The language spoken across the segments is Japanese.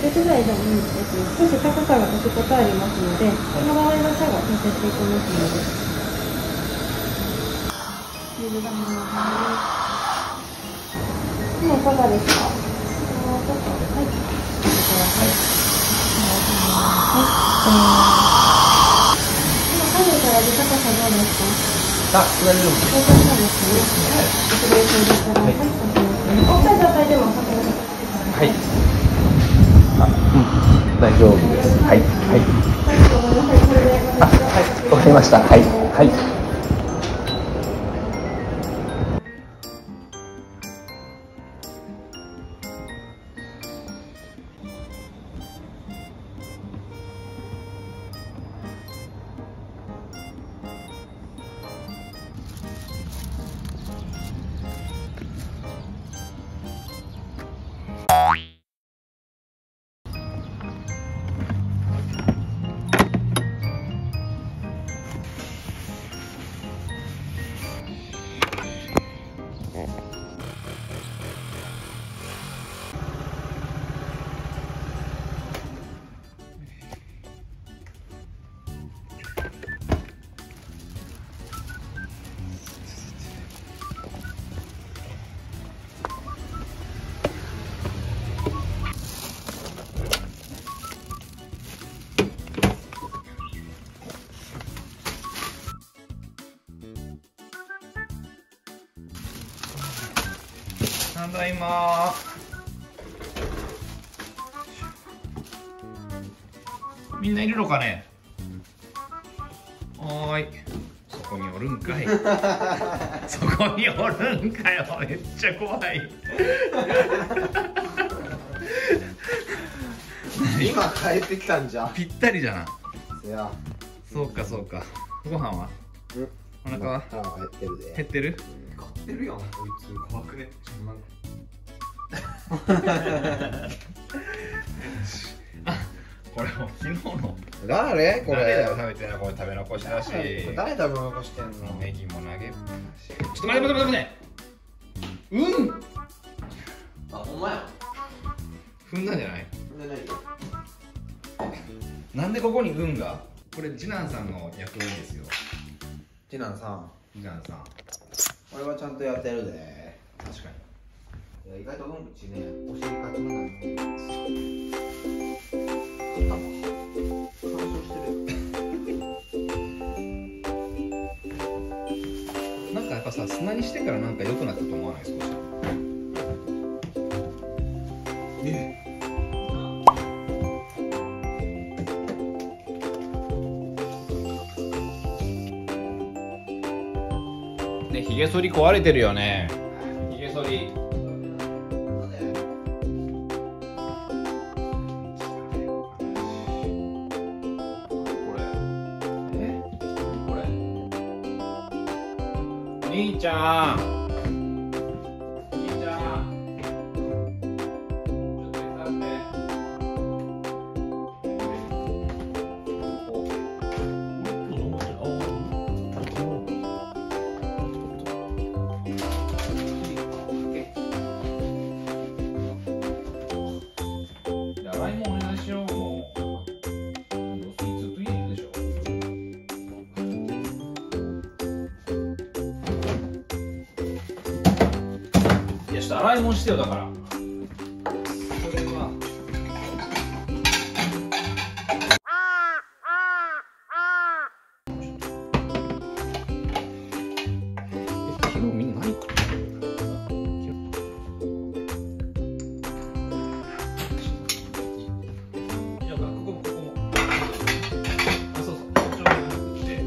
手材でもいいですね。少し高さが立つことありますので、その場合は最後調整していきますので。水玉の今いかがですか？もうちょっと、はい。今、左右からで高さどうですか？ あ、大丈夫です。 そうですね。失礼するから、はい、大きい状態でもはい。あ、大丈夫です。はい、はい。あ、はい、わかりました。はい、はい。 ただいま。みんないるのかね。おーい。そこにおるんかい。そこにおるんかよ。めっちゃ怖い。 今帰ってきたんじゃ。 ぴったりじゃな。 いや。 そうかそうか。ご飯は？お腹は？ 減ってるで。 減ってる？ 買ってるやん。こいつ怖くね。 あ、これも昨日の。 誰これ？ 誰だよ食べてな、これ食べ残しだし。 誰食べ残してんの？ ネギも投げっぱなし。ちょっと待って待って待って。うん。 あ、お前。 踏んだんじゃない？ 踏んでないよ。 なんでここに運が？これ次男さんの役割ですよ。 次男さん。 次男さん。 俺はちゃんとやってるで。 確かに。 いや、意外とうんちね、お尻かつむなんですよ。勝ったわ。干渉してる。 なんかやっぱさ、砂にしてからなんか良くなったと思わない？少し。ね、ひげ剃り壊れてるよね。ひげ剃り。兄ちゃん、兄ちゃん、ちょっと手伝って。洗い物お願いしよう。もうずっと家にいるでしょ。いや、ちょっと洗い物してよ。だからそれは昨日みんな何食ってる？いや、ここもあ、そうそう、包丁がなくて、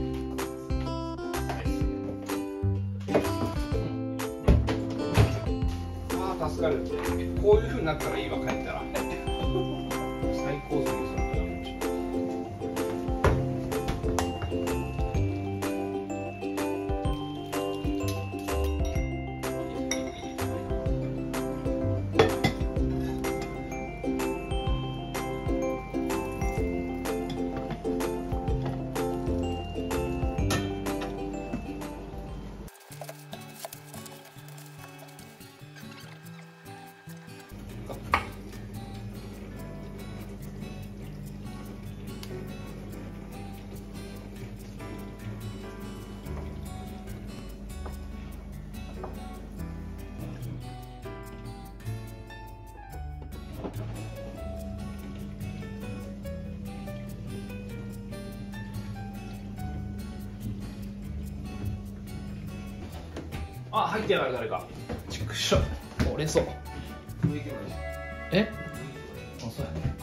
ああ、助かる。こういう風になったらいいわ。帰ったら最高速にするから。 あ、入ってやがる誰か。ちくしょ。折れそう。え？あ、そうやね。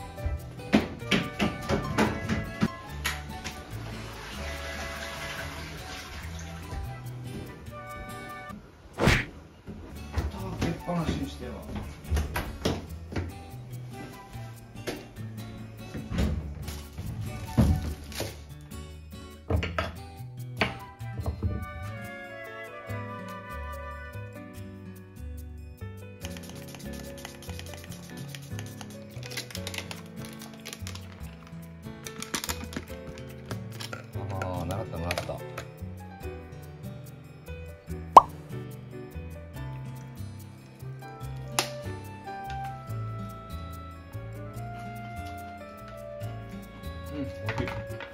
出っ放しにしては。ああ、習った習った。うん、大きい。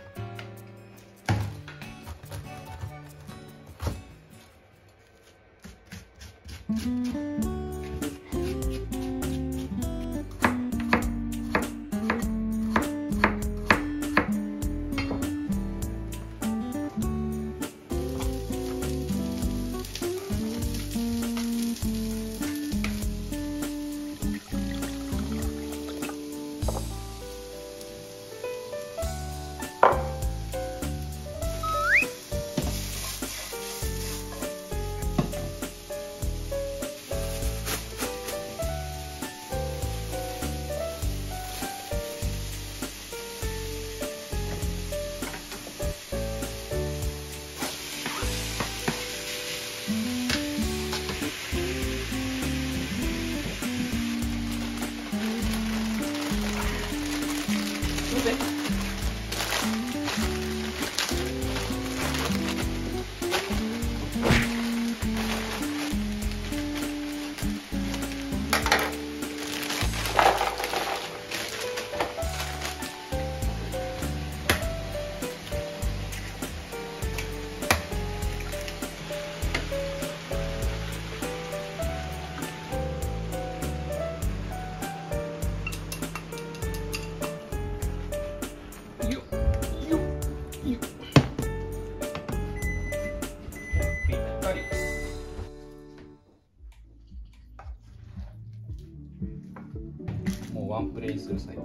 もうワンプレイする最高。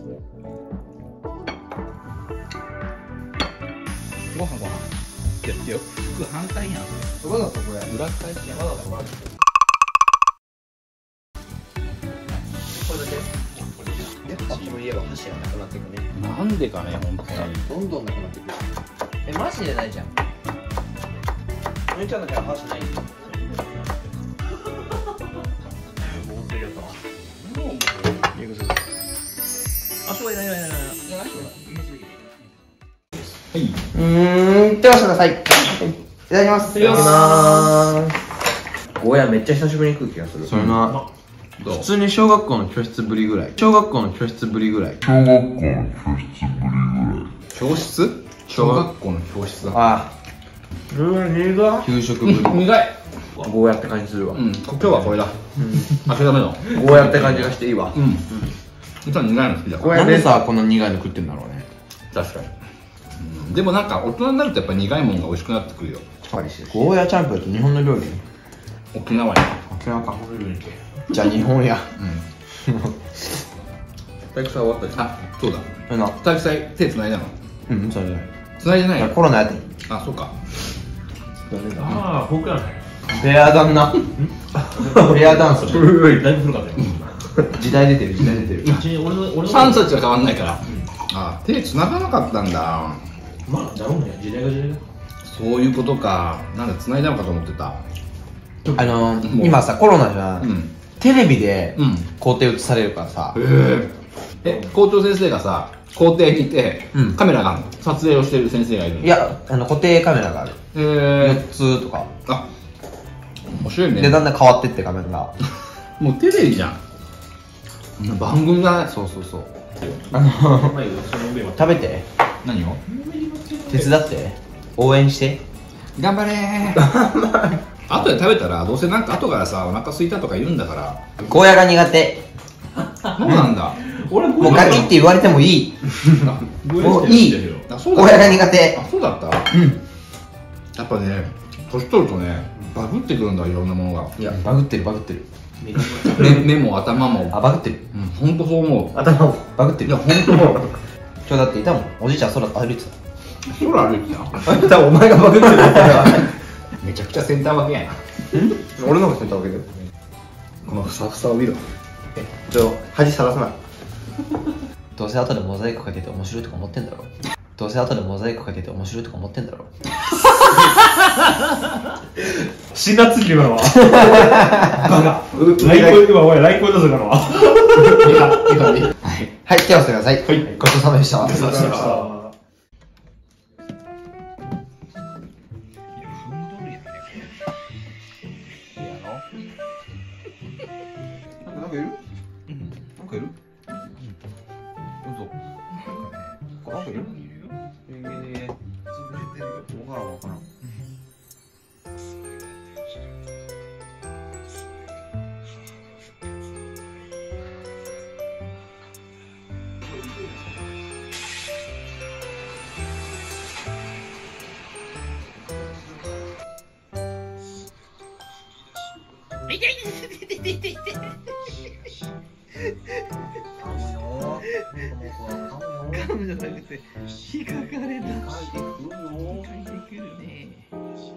ご飯ご飯。いや服反対やん。そこだとこれ裏返しやん。これだけ。この家は箸がなくなっていくね。なんでかね、本当に。どんどんなくなっていく。え、マジでないじゃん。お兄ちゃんの部屋箸ないんだよ。持ってるやつは。あ、そういない。はい。 手をしてください。いただきます。いただきます。ゴーヤめっちゃ久しぶりに食う気がする。 それな、普通に小学校の教室ぶりぐらい。 教室？小学校の教室だ。 ああ。苦給食ぶり。 苦い。 ゴーヤって感じするわ。 今日はこれだ。あ、それダメだ。 ゴーヤって感じがしていいわ。 実は苦いの好きだ。 なんでさ、こんな苦いの食ってんだろうね。 確かに。でもなんか大人になるとやっぱ苦いものが美味しくなってくるよ。 ゴーヤチャンプルって日本の料理？ 沖縄に。 沖縄か。じゃあ日本や。 体育祭終わったじゃん。あ、そうだ。 な。 体育祭手繋いだの？ それじゃない。 繋いでないよ。 コロナやってん。 あ、そうか。 ああ、僕らね。 フェアダンな。フェアダンス。 だいぶ古かったよ。 時代出てる。 俺の 3歳は変わんないから。あ、手繋がなかったんだ。 まあ、だろうね。時代が時代だ。 そういうことか。なんだ、繋いだのかと思ってた。 今さ、コロナじゃん。テレビで校庭映されるからさ。 校長先生がさ、校庭にいて、カメラが撮影をしてる先生がいる。 いや、固定カメラがある。4つとか。 あ、面白いね。 で、だんだん変わってって画面が。 もうテレビじゃん。番組だね。 そう。食べて。 何を？ 手伝って。応援して。 頑張れー。後で食べたらどうせなんか後からさお腹空いたとか言うんだから。 ゴーヤが苦手。 そうなんだ。 もうガキって言われてもいい。もういい。ゴーヤが苦手。 あ、そうだった。 やっぱね、年取るとね、バグってくるんだ、いろんなものが。 いや、バグってるバグってる。 目も頭も。 あ、バグってる。 うん、ほんとそう思う。 頭もバグってる。 いや、ほんとそう。 今日だっていたもん。おじいちゃん空歩いてた。 空歩いてた。 多分お前がバグってる。 めちゃくちゃセンター分けやん。 俺の方がセンターわけで。 このふさふさを見ろ。 恥さらさない。どうせ後でモザイクかけて面白いとか思ってんだろ。どうせ後でモザイクかけて面白いとか思ってんだろ。 辛辣すぎるからわ。バカ。今お前ライコイだぞからわ。 はい、手を合わせてください。ごちそうさまでした。 ごちそうさまでした。 なんかいる？なんかいる？なんかいる？わからん。 噛むじゃなくて、引っかかれた。引っかいてくるね。